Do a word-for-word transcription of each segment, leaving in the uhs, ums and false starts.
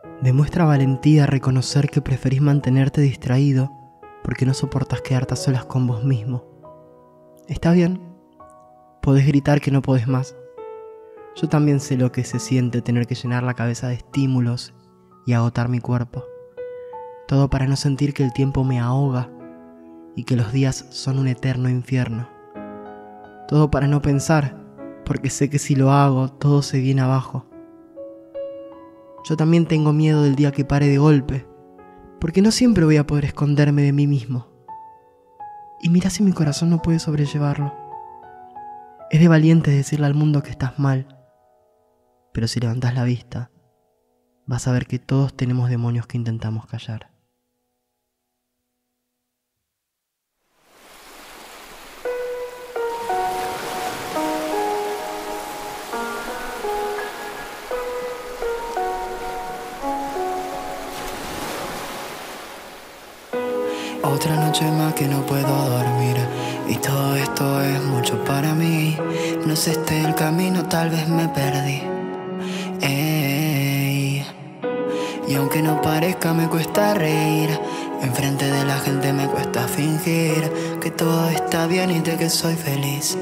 Demuestra valentía reconocer que preferís mantenerte distraído porque no soportas quedarte a solas con vos mismo. Está bien, podés gritar que no podés más. Yo también sé lo que se siente tener que llenar la cabeza de estímulos y agotar mi cuerpo. Todo para no sentir que el tiempo me ahoga y que los días son un eterno infierno. Todo para no pensar, porque sé que si lo hago, todo se viene abajo. Yo también tengo miedo del día que pare de golpe, porque no siempre voy a poder esconderme de mí mismo. Y mira si mi corazón no puede sobrellevarlo. Es de valiente decirle al mundo que estás mal, pero si levantas la vista, vas a ver que todos tenemos demonios que intentamos callar. Otra noche más que no puedo dormir y todo esto es mucho para mí. No sé este el camino, tal vez me perdí. Ey. Y aunque no parezca me cuesta reír, enfrente de la gente me cuesta fingir que todo está bien y de que soy feliz.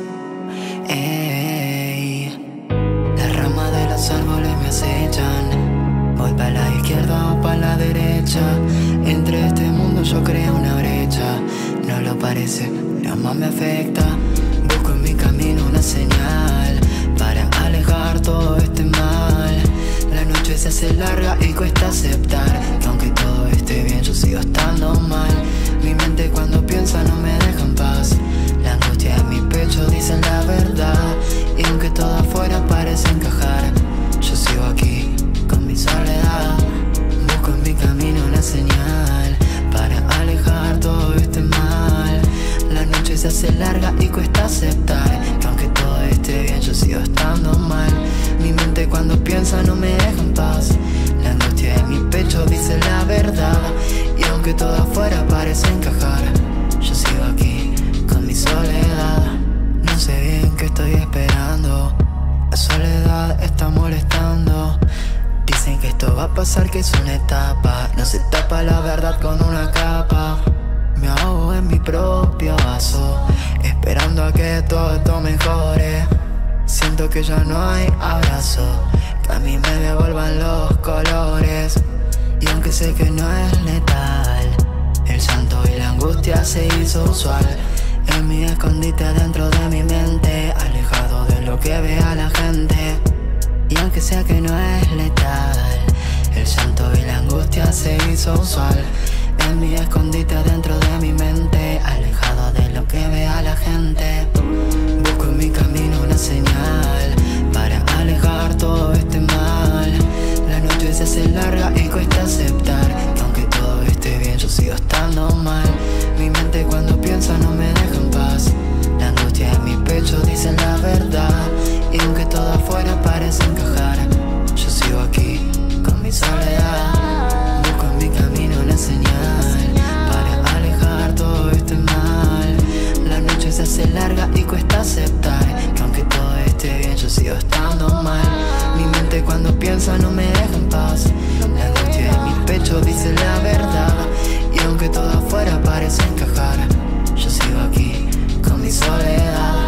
Ey. Las ramas de los árboles me acechan, voy para la izquierda o para la derecha. Entre este mundo yo creo una brecha. No lo parece, pero más me afecta. Busco en mi camino una señal para alejar todo este mal. La noche se hace larga y cuesta aceptar que aunque todo esté bien yo sigo estando mal. Mi mente cuando piensa no me deja en paz. La angustia en mi pecho dice la verdad. Y aunque todo afuera parece encajar, yo sigo aquí con mi soledad. Busco en mi camino una señal para alejar todo este mal. La noche se hace larga y cuesta aceptar que aunque todo esté bien yo sigo estando mal. Mi mente cuando piensa no me deja en paz. La angustia en mi pecho dice la verdad. Y aunque todo afuera parece encajar, yo sigo aquí con mi soledad. No sé bien qué estoy esperando, la soledad está molestando. Dicen que esto va a pasar, que es una etapa. No se tapa la verdad con una capa. Me ahogo en mi propio vaso, esperando a que todo esto mejore. Siento que ya no hay abrazo, que a mí me devuelvan los colores. Y aunque sé que no es letal, el llanto y la angustia se hizo usual. En mi escondite dentro de mi mente, alejado de lo que vea la gente. Y aunque sea que no es letal, el llanto y la angustia se hizo usual. En mi escondite dentro de mi mente, alejado de lo que vea la gente. Busco en mi camino una señal para alejar todo este mal. La noche se hace larga y cuesta aceptar que aunque todo esté bien yo sigo estando mal. Mi mente cuando piensa no me deja en paz. La angustia en mi pecho dice la verdad. Y aunque todo afuera parece encajar, yo sigo aquí con mi soledad. Busco en mi camino una señal para alejar todo este mal. La noche se hace larga y cuesta aceptar que aunque todo esté bien yo sigo estando mal. Mi mente cuando piensa no me deja en paz. La angustia en mi pecho dice la verdad. Y aunque todo afuera parece encajar, yo sigo aquí con mi soledad.